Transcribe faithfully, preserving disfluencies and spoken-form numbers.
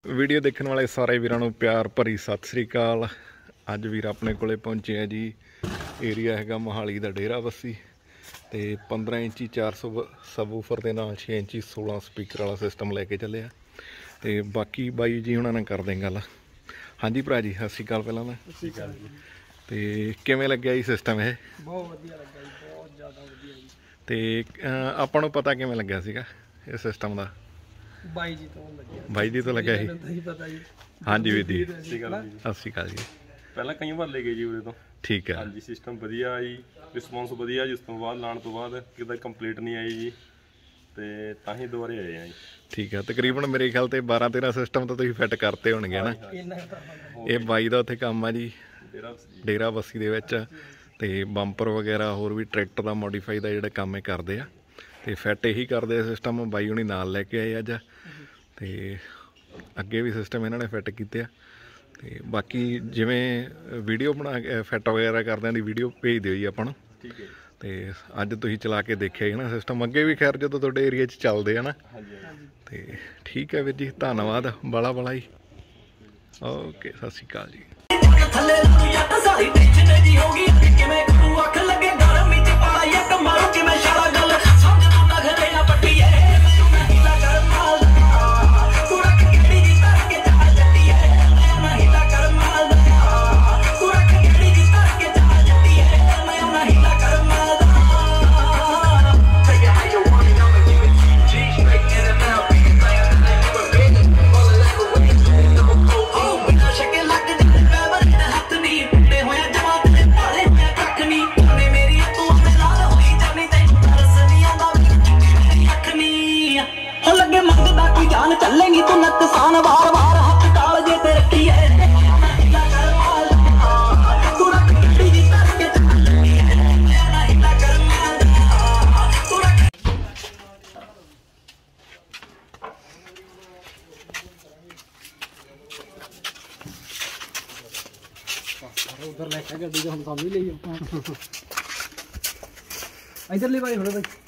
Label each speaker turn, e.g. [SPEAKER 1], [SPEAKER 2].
[SPEAKER 1] Video देखने वाले सारे वीरों प्यार भरी सत श्री अकाल। अज वीर अपने कोले पहुंचे हैं जी। एरिया हैगा मोहाली का डेरा बस्सी तो पंद्रह इंची चार सौ सबवूफर के नाल छे इंची सोलह स्पीकर वाला सिस्टम लैके चले। तो बाकी बाई जी उन्होंने कर दें गल। हाँ जी भरा जी सत श्री अकाल। पहला मैं तो किवें लग्या जी सिस्टम है?
[SPEAKER 2] बहुत वधिया लग्या जी, बहुत ज़्यादा वधिया जी।
[SPEAKER 1] तो आपां नूं पता किवें लग्या सीगा इस सिस्टम का?
[SPEAKER 2] बाई जी तो लग्या।
[SPEAKER 1] बाई जी तो लग्या ही। हाँ जी वीर जी
[SPEAKER 3] सत श्री अकाल जी। पहला कई बार ले गए जी उरे तो। ठीक है। हाँ जी सिस्टम वधिया जी, रिस्पॉन्स वधिया जी। उस तो बाद लाने तो बाद किदा कंप्लीट नहीं आई जी ते तां ही दोबारे आए हैं जी। ठीक है। तकरीबन मेरे ख्याल से बारह तेरह सिस्टम तो तुसीं फिट करते होणगे ना। ये बाई दा उत्थे काम आ जी डेरा बस्सी दे विच ते बंपर वगैरह होर भी ट्रैक्टर का मॉडिफाई का जिहड़ा काम करते आ ते फिट यही करते सिस्टम। बाई हुणी नाल लैके आए अज ते अगे भी सिस्टम इन्होंने फिट किए। तो बाकी जिमें वीडियो बना के फिट वगैरह करदे दी वीडियो भेज दिओ जी आपां नूं। ठीक है। तो अज तुसीं चला के देखिया ही ना सिस्टम। अगे भी खैर जो तुहाडे एरिया च चलदे आ ना। तो ठीक है वीर जी, धन्नवाद बड़ा बड़ा ही। ओके सत श्री अकाल जी।
[SPEAKER 4] चलेंगी तू नकसान बार बार हाथ डाल जे ते रखी है। तू रख गड्डी दी तरके चलेंगी हिला कर माल तू रख। उधर लेके गड्डी जो हम सामने ले इधर ले भाई थोड़ा भाई।